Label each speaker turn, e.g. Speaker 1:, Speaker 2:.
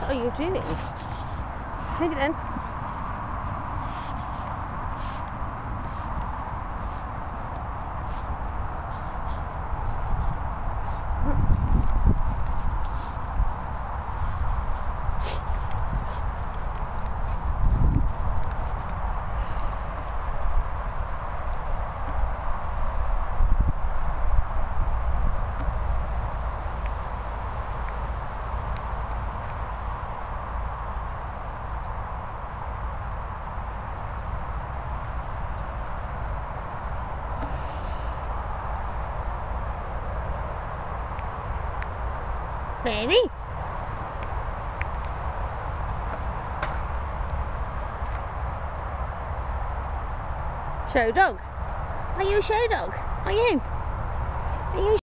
Speaker 1: are you doing? Leave it then. Baby. Show dog. Are you a show dog? Are you? Are you?